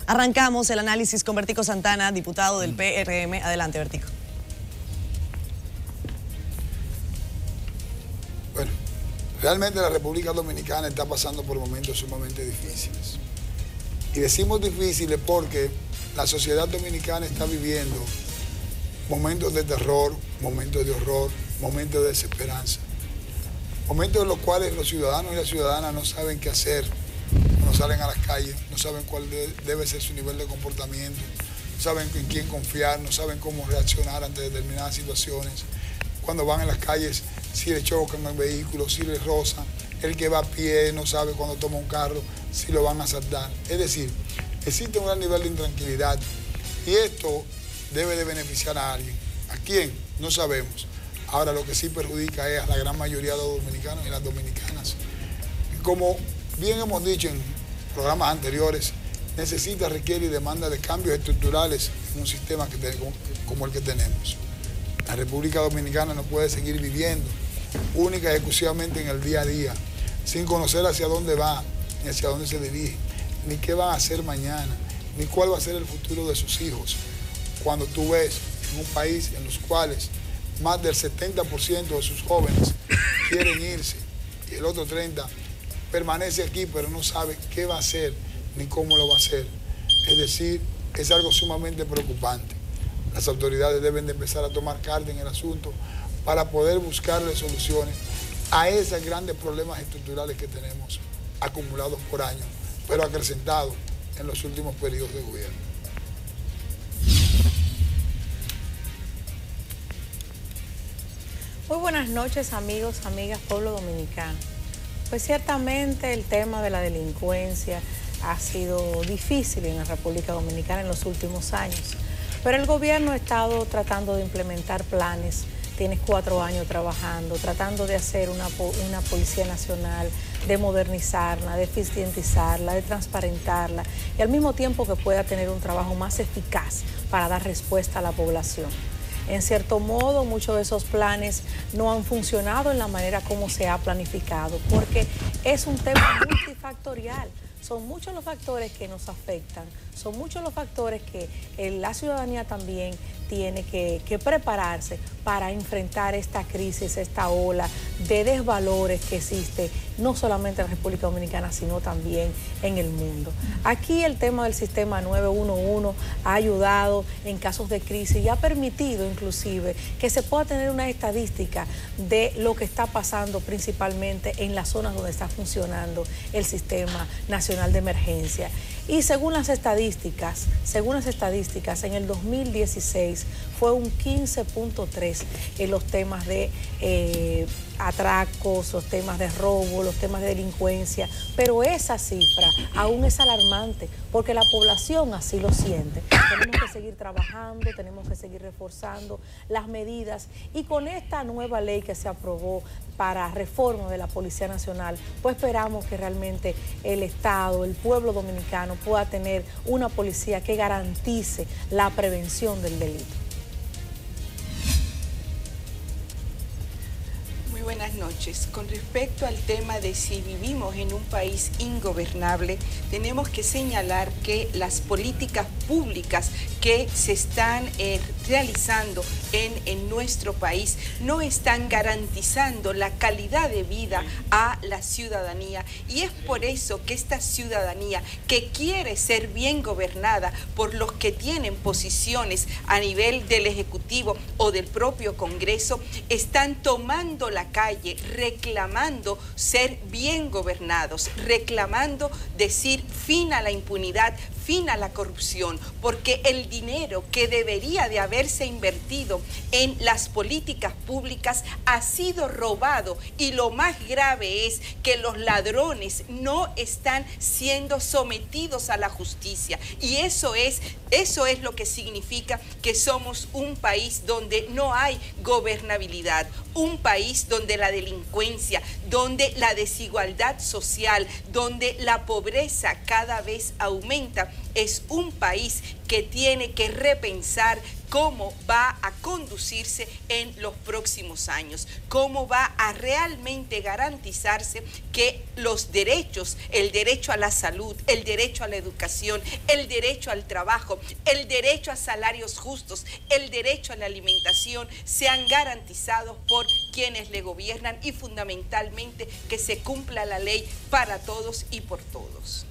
Arrancamos el análisis con Vertico Santana, diputado del PRM. Adelante, Vertico. Bueno, realmente la República Dominicana está pasando por momentos sumamente difíciles. Y decimos difíciles porque la sociedad dominicana está viviendo momentos de terror, momentos de horror, momentos de desesperanza. Momentos en los cuales los ciudadanos y las ciudadanas no saben qué hacer cuando salen a las calles, no saben cuál debe ser su nivel de comportamiento, no saben en quién confiar, no saben cómo reaccionar ante determinadas situaciones. Cuando van en las calles, si le chocan al vehículo, si le rozan, el que va a pie no sabe cuando toma un carro, si lo van a asaltar. Es decir, existe un gran nivel de intranquilidad y esto debe de beneficiar a alguien. ¿A quién? No sabemos. Ahora lo que sí perjudica es a la gran mayoría de los dominicanos y las dominicanas. Y como bien hemos dicho en programas anteriores, necesita, requiere y demanda de cambios estructurales en un sistema como el que tenemos. La República Dominicana no puede seguir viviendo única y exclusivamente en el día a día, sin conocer hacia dónde va, ni hacia dónde se dirige, ni qué van a hacer mañana, ni cuál va a ser el futuro de sus hijos. Cuando tú ves en un país en los cuales más del 70% de sus jóvenes quieren irse y el otro 30% permanece aquí pero no sabe qué va a hacer ni cómo lo va a hacer. Es decir, es algo sumamente preocupante. Las autoridades deben de empezar a tomar carta en el asunto para poder buscarle soluciones a esos grandes problemas estructurales que tenemos acumulados por años, pero acrecentados en los últimos periodos de gobierno. Muy buenas noches, amigos, amigas, pueblo dominicano. Pues ciertamente el tema de la delincuencia ha sido difícil en la República Dominicana en los últimos años, pero el gobierno ha estado tratando de implementar planes. Tienes 4 años trabajando, tratando de hacer una Policía Nacional, de modernizarla, de eficientizarla, de transparentarla y al mismo tiempo que pueda tener un trabajo más eficaz para dar respuesta a la población. En cierto modo, muchos de esos planes no han funcionado en la manera como se ha planificado, porque es un tema multifactorial. Son muchos los factores que nos afectan, son muchos los factores que la ciudadanía también tiene que prepararse para enfrentar esta crisis, esta ola de desvalores que existe no solamente en la República Dominicana, sino también en el mundo. Aquí el tema del sistema 911 ha ayudado en casos de crisis y ha permitido inclusive que se pueda tener una estadística de lo que está pasando principalmente en las zonas donde está funcionando el Sistema Nacional de Emergencia. Y según las estadísticas, en el 2016 fue un 15.3 en los temas de atracos, los temas de robo, los temas de delincuencia, pero esa cifra aún es alarmante porque la población así lo siente. Tenemos que seguir trabajando, tenemos que seguir reforzando las medidas y con esta nueva ley que se aprobó para reforma de la Policía Nacional, pues esperamos que realmente el Estado, el pueblo dominicano pueda tener una policía que garantice la prevención del delito. Buenas noches. Con respecto al tema de si vivimos en un país ingobernable, tenemos que señalar que las políticas públicas que se están realizando en nuestro país no están garantizando la calidad de vida a la ciudadanía y es por eso que esta ciudadanía que quiere ser bien gobernada por los que tienen posiciones a nivel del Ejecutivo o del propio Congreso están tomando la calle reclamando ser bien gobernados, reclamando decir fin a la impunidad, fin a la corrupción, porque el dinero que debería de haberse invertido en las políticas públicas ha sido robado y lo más grave es que los ladrones no están siendo sometidos a la justicia y eso es lo que significa que somos un país donde no hay gobernabilidad, un país donde la delincuencia, donde la desigualdad social, donde la pobreza cada vez aumenta. Es un país que tiene que repensar cómo va a conducirse en los próximos años, cómo va a realmente garantizarse que los derechos, el derecho a la salud, el derecho a la educación, el derecho al trabajo, el derecho a salarios justos, el derecho a la alimentación, sean garantizados por quienes le gobiernan y fundamentalmente que se cumpla la ley para todos y por todos.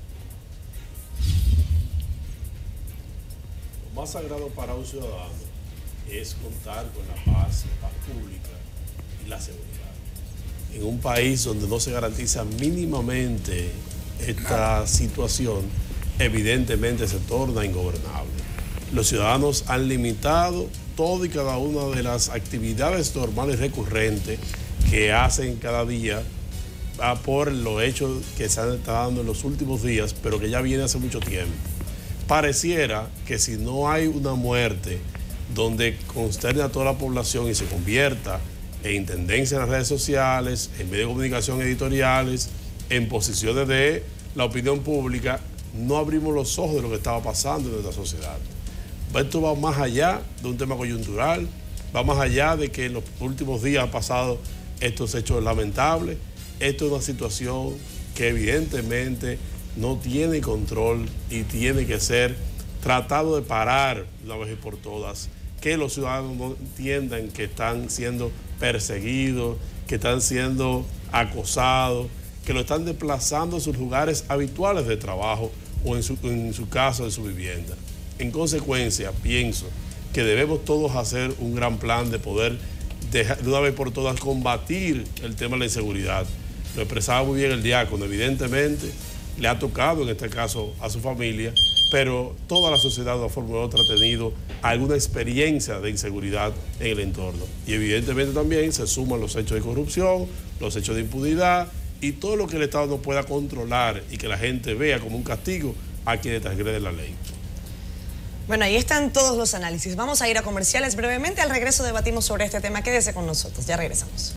Lo más sagrado para un ciudadano es contar con la paz pública y la seguridad. En un país donde no se garantiza mínimamente esta situación, evidentemente se torna ingobernable. Los ciudadanos han limitado todo y cada una de las actividades normales recurrentes que hacen cada día por los hechos que se han estado dando en los últimos días, pero que ya viene hace mucho tiempo. Pareciera que si no hay una muerte donde consterne a toda la población y se convierta en tendencia en las redes sociales, en medios de comunicación editoriales, en posiciones de la opinión pública, no abrimos los ojos de lo que estaba pasando en nuestra sociedad. Esto va más allá de un tema coyuntural, va más allá de que en los últimos días han pasado estos hechos lamentables. Esto es una situación que evidentemente no tiene control y tiene que ser tratado de parar una vez y por todas, que los ciudadanos no entiendan que están siendo perseguidos, que están siendo acosados, que lo están desplazando a sus lugares habituales de trabajo o en su caso de su vivienda. En consecuencia, pienso que debemos todos hacer un gran plan de poder de una vez por todas combatir el tema de la inseguridad. Lo expresaba muy bien el diácono, evidentemente le ha tocado en este caso a su familia, pero toda la sociedad de una forma u otra ha tenido alguna experiencia de inseguridad en el entorno. Y evidentemente también se suman los hechos de corrupción, los hechos de impunidad y todo lo que el Estado no pueda controlar y que la gente vea como un castigo a quienes transgreden la ley. Bueno, ahí están todos los análisis. Vamos a ir a comerciales brevemente. Al regreso debatimos sobre este tema. Quédese con nosotros. Ya regresamos.